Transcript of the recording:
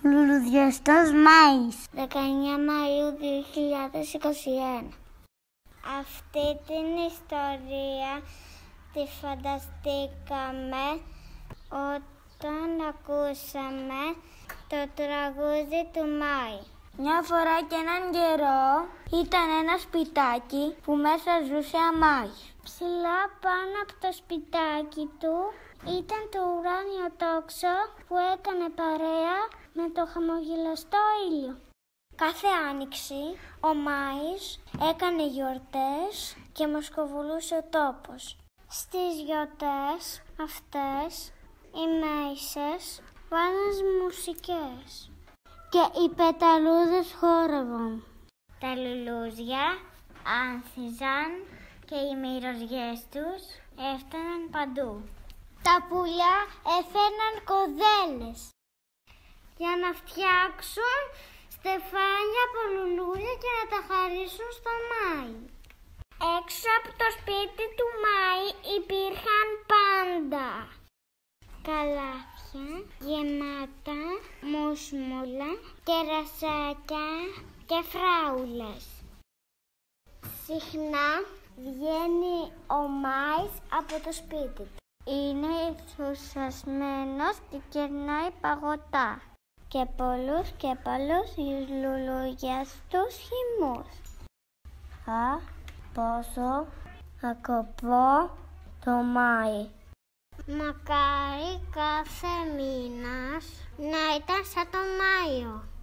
Λουλουδιαστός Μάης, 19 Μαΐου 2021. Αυτή την ιστορία τη φανταστήκαμε όταν ακούσαμε το τραγούδι του Μάη. Μια φορά και έναν καιρό ήταν ένα σπιτάκι που μέσα ζούσε αμάγης. Ψηλά πάνω από το σπιτάκι του ήταν το ουράνιο τόξο που έκανε παρέα με το χαμογελαστό ήλιο. Κάθε άνοιξη ο Μάης έκανε γιορτές και μασκοβουλούσε ο τόπος. Στις γιορτές αυτές οι μέισες βάζαν μουσικές και οι πεταλούδες χόρευαν. Τα λουλούδια άνθιζαν και οι μυρωδιές τους έφταναν παντού. Τα πουλιά έφερναν κοδέλες για να φτιάξουν στεφάνια από λουλούδια και να τα χαρίσουν στο Μάη. Έξω από το σπίτι του Μάη υπήρχαν πάντα καλάθια γεμάτα μουσμούλα, κερασάκια και φράουλες. Συχνά βγαίνει ο Μάης από το σπίτι του. Είναι ενθουσιασμένος και κερνάει παγωτά και πολλούς λουλούδιαστούς χυμούς. Πόσο αγαπώ το Μάη. Μακάρι κάθε μήνας να ήταν σαν το Μάιο.